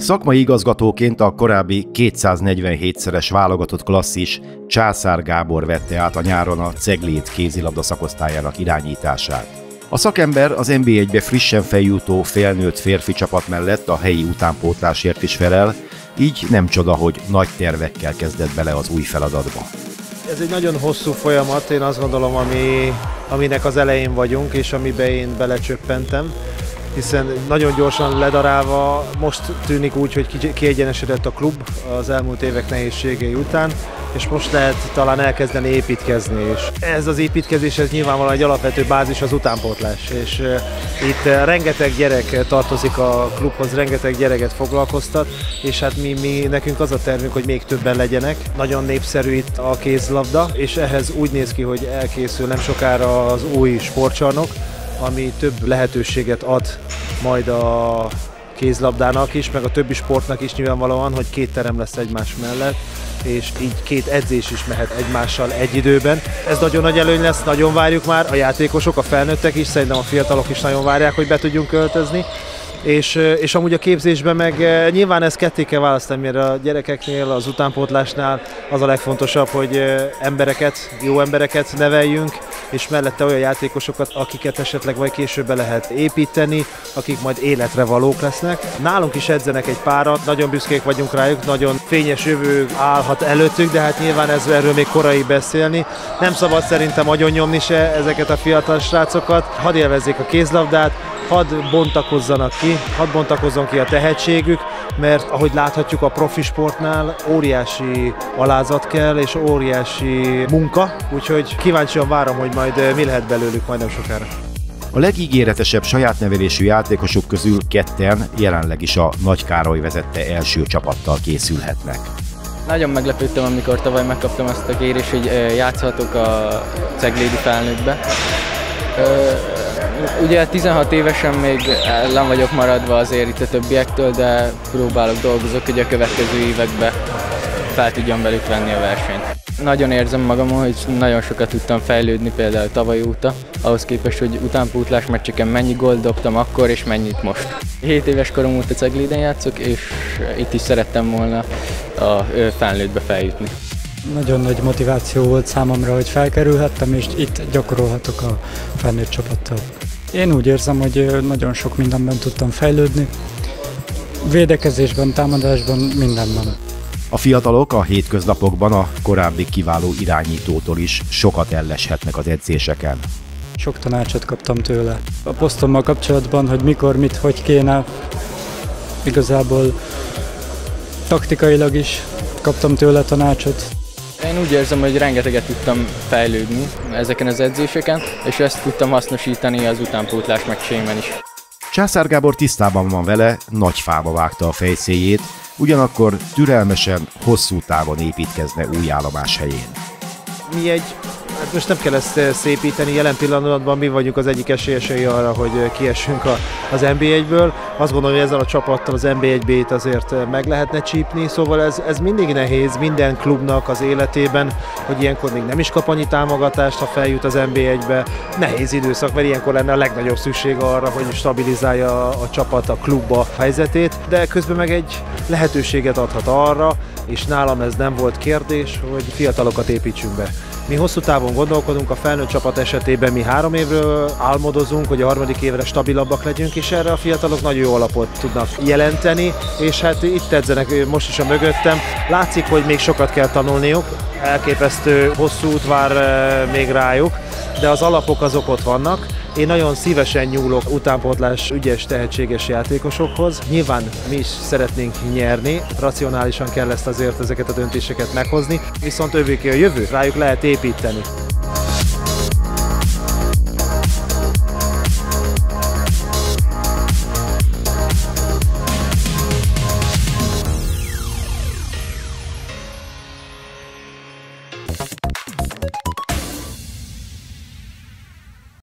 Szakmai igazgatóként a korábbi 247-szeres válogatott klasszis Császár Gábor vette át a nyáron a Cegléd kézilabda szakosztályának irányítását. A szakember az NB1-be frissen feljutó felnőtt férfi csapat mellett a helyi utánpótlásért is felel, így nem csoda, hogy nagy tervekkel kezdett bele az új feladatba. Ez egy nagyon hosszú folyamat, én azt gondolom, aminek az elején vagyunk, és amiben én belecsöppentem, hiszen nagyon gyorsan ledarálva most tűnik úgy, hogy kiegyenesedett a klub az elmúlt évek nehézségei után, és most lehet talán elkezdeni építkezni. És ez az építkezés, ez nyilvánvalóan egy alapvető bázis az utánpótlás, és itt rengeteg gyerek tartozik a klubhoz, rengeteg gyereket foglalkoztat, és hát nekünk az a tervünk, hogy még többen legyenek. Nagyon népszerű itt a kézlabda, és ehhez úgy néz ki, hogy elkészül nem sokára az új sportcsarnok, ami több lehetőséget ad majd a kézlabdának is, meg a többi sportnak is nyilvánvalóan, hogy 2 terem lesz egymás mellett, és így 2 edzés is mehet egymással egy időben. Ez nagyon nagy előny lesz, nagyon várjuk már, a játékosok, a felnőttek is, szerintem a fiatalok is nagyon várják, hogy be tudjunk költözni. És amúgy a képzésben meg nyilván ezt ketté kell választani, mert a gyerekeknél, az utánpótlásnál az a legfontosabb, hogy jó embereket neveljünk, és mellette olyan játékosokat, akiket esetleg majd később be lehet építeni, akik majd életre valók lesznek. Nálunk is edzenek egy párat, nagyon büszkék vagyunk rájuk, nagyon fényes jövő állhat előttük, de hát nyilván erről még korai beszélni. Nem szabad szerintem agyonnyomni se ezeket a fiatal srácokat, hadd élvezzék a kézlabdát, hadd bontakozzon ki a tehetségük, mert ahogy láthatjuk a profi sportnál óriási alázat kell és óriási munka, úgyhogy kíváncsian várom, hogy majd mi lehet belőlük majd nem sokára. A legígéretesebb saját nevelésű játékosok közül 2 jelenleg is a Nagy Károly vezette első csapattal készülhetnek. Nagyon meglepődtem, amikor tavaly megkaptam azt a kérést, hogy játszhatok a ceglédi felnőttbe. Ugye 16 évesen még ellen vagyok maradva azért itt a többiektől, de dolgozok, hogy a következő években fel tudjam velük venni a versenyt. Nagyon érzem magamon, hogy nagyon sokat tudtam fejlődni például tavaly óta, ahhoz képest, hogy utánpótlás meccseken mennyi gólt dobtam akkor és mennyit most. 7 éves korom óta Cegléden játszok, és itt is szerettem volna a felnőttbe feljutni. Nagyon nagy motiváció volt számomra, hogy felkerülhettem, és itt gyakorolhatok a felnőtt csapattal. Én úgy érzem, hogy nagyon sok mindenben tudtam fejlődni, védekezésben, támadásban, mindenben. A fiatalok a hétköznapokban a korábbi kiváló irányítótól is sokat elleshetnek az edzéseken. Sok tanácsot kaptam tőle. A posztommal kapcsolatban, hogy mikor, mit, hogy kéne, igazából taktikailag is kaptam tőle tanácsot. Én úgy érzem, hogy rengeteget tudtam fejlődni ezeken az edzéseken, és ezt tudtam hasznosítani az utánpótlás meccseimben is. Császár Gábor tisztában van vele, nagy fába vágta a fejszéjét, ugyanakkor türelmesen, hosszú távon építkezne új állomás helyén. Hát most nem kell ezt szépíteni, jelen pillanatban mi vagyunk az egyik esélyesei arra, hogy kiessünk az NB1-ből. Azt gondolom, hogy ezzel a csapattal az NB1-B-t azért meg lehetne csípni, szóval ez mindig nehéz minden klubnak az életében, hogy ilyenkor még nem is kap annyi támogatást, ha feljut az NB1-be. Nehéz időszak, mert ilyenkor lenne a legnagyobb szükség arra, hogy stabilizálja a csapat, a klubba helyzetét, de közben meg egy lehetőséget adhat arra, és nálam ez nem volt kérdés, hogy fiatalokat építsünk be. Mi hosszú távon gondolkodunk, a felnőtt csapat esetében mi 3 évről álmodozunk, hogy a 3. évre stabilabbak legyünk, és erre a fiatalok nagyon jó alapot tudnak jelenteni, és hát itt edzenek most is a mögöttem. Látszik, hogy még sokat kell tanulniuk, elképesztő hosszú út vár még rájuk, de az alapok azok ott vannak. Én nagyon szívesen nyúlok utánpótlás ügyes, tehetséges játékosokhoz. Nyilván mi is szeretnénk nyerni, racionálisan kell ezeket a döntéseket meghozni, viszont ővéké a jövő, rájuk lehet építeni.